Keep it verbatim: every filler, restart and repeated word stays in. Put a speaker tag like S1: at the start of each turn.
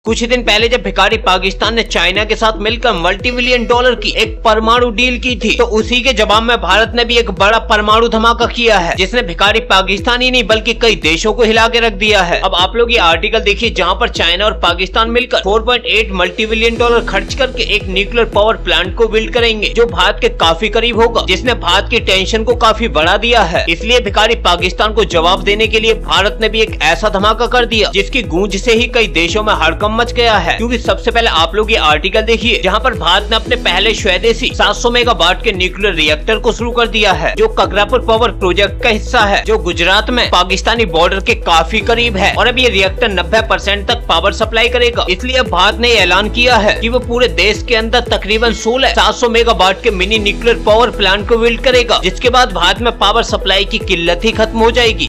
S1: कुछ दिन पहले जब भिखारी पाकिस्तान ने चाइना के साथ मिलकर मल्टी बिलियन डॉलर की एक परमाणु डील की थी, तो उसी के जवाब में भारत ने भी एक बड़ा परमाणु धमाका किया है, जिसने भिखारी पाकिस्तान ही नहीं बल्कि कई देशों को हिला के रख दिया है। अब आप लोग ये आर्टिकल देखिए, जहाँ पर चाइना और पाकिस्तान मिलकर चार पॉइंट आठ मल्टी बिलियन डॉलर खर्च करके एक न्यूक्लियर पावर प्लांट को बिल्ड करेंगे, जो भारत के काफी करीब होगा, जिसने भारत की टेंशन को काफी बढ़ा दिया है। इसलिए भिखारी पाकिस्तान को जवाब देने के लिए भारत ने भी एक ऐसा धमाका कर दिया, जिसकी गूंज से ही कई देशों में हड़कंप मच गया है। क्योंकि सबसे पहले आप लोग ये आर्टिकल देखिए, जहाँ पर भारत ने अपने पहले स्वदेशी सात सौ मेगावाट के न्यूक्लियर रिएक्टर को शुरू कर दिया है, जो ककरापुर पावर प्रोजेक्ट का हिस्सा है, जो गुजरात में पाकिस्तानी बॉर्डर के काफी करीब है। और अब ये रिएक्टर नब्बे परसेंट तक पावर सप्लाई करेगा। इसलिए अब भारत ने ऐलान किया है कि वो पूरे देश के अंदर तकरीबन सोलह सात सौ मेगावाट के मिनी न्यूक्लियर पावर प्लांट को बिल्ड करेगा, जिसके बाद भारत में पावर सप्लाई की किल्लत ही खत्म हो जाएगी।